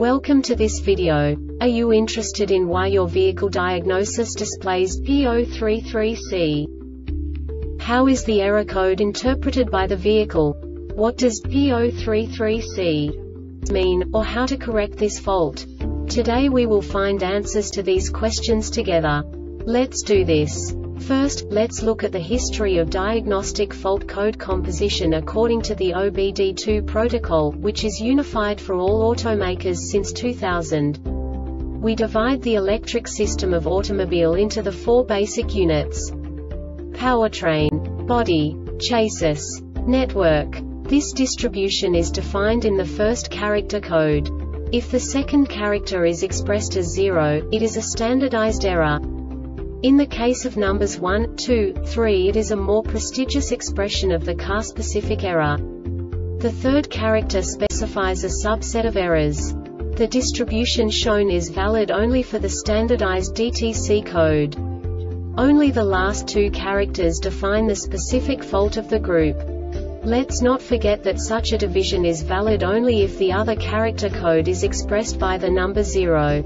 Welcome to this video. Are you interested in why your vehicle diagnosis displays P033C? How is the error code interpreted by the vehicle? What does P033C mean, or how to correct this fault? Today we will find answers to these questions together. Let's do this. First, let's look at the history of diagnostic fault code composition according to the OBD2 protocol, which is unified for all automakers since 2000. We divide the electric system of automobile into the four basic units: powertrain, body, chassis, network. This distribution is defined in the first character code. If the second character is expressed as 0, it is a standardized error. In the case of numbers 1, 2, 3, it is a more prestigious expression of the car-specific error. The third character specifies a subset of errors. The distribution shown is valid only for the standardized DTC code. Only the last two characters define the specific fault of the group. Let's not forget that such a division is valid only if the other character code is expressed by the number 0.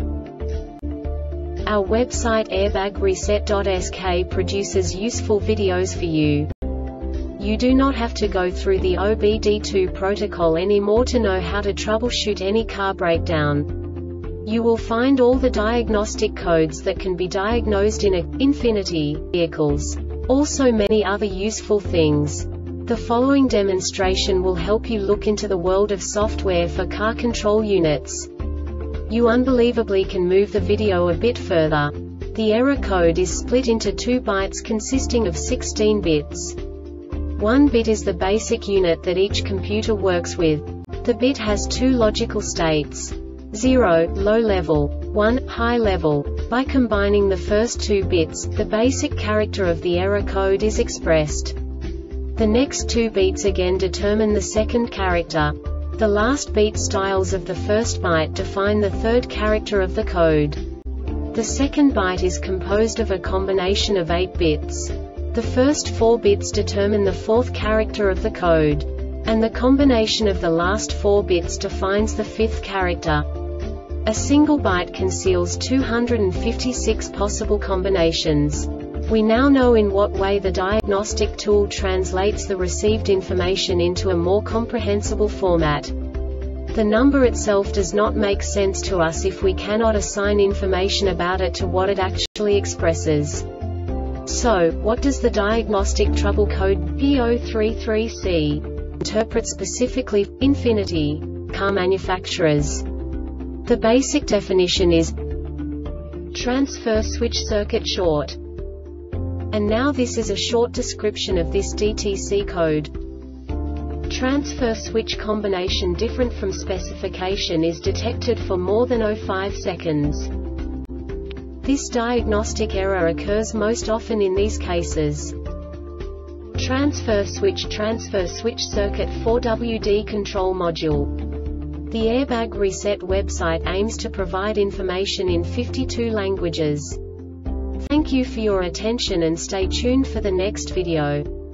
Our website airbagreset.sk produces useful videos for you. You do not have to go through the OBD2 protocol anymore to know how to troubleshoot any car breakdown. You will find all the diagnostic codes that can be diagnosed in Infiniti vehicles. Also many other useful things. The following demonstration will help you look into the world of software for car control units. You unbelievably can move the video a bit further. The error code is split into 2 bytes consisting of 16 bits. 1 bit is the basic unit that each computer works with. The bit has 2 logical states: 0, low level, 1, high level. By combining the first 2 bits, the basic character of the error code is expressed. The next 2 beats again determine the second character. The last beat styles of the first byte define the third character of the code. The second byte is composed of a combination of 8 bits. The first 4 bits determine the fourth character of the code. And the combination of the last 4 bits defines the fifth character. A single byte conceals 256 possible combinations. We now know in what way the diagnostic tool translates the received information into a more comprehensible format. The number itself does not make sense to us if we cannot assign information about it to what it actually expresses. So, what does the diagnostic trouble code P033C interpret specifically for Infiniti car manufacturers? The basic definition is transfer switch circuit short. And now this is a short description of this DTC code. Transfer switch combination different from specification is detected for more than 0.05 seconds. This diagnostic error occurs most often in these cases: transfer switch circuit 4WD control module. The Airbag Reset website aims to provide information in 52 languages. Thank you for your attention and stay tuned for the next video.